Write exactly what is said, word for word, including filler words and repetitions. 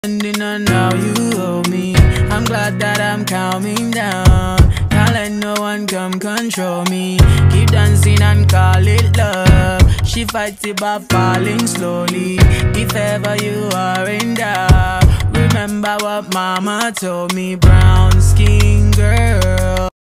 Ending on now you owe me. I'm glad that I'm calming down. Can't let no one come control me. Keep dancing and call it love. She fights it by falling slowly. If ever you are in doubt, remember what mama told me. Brown skin girl.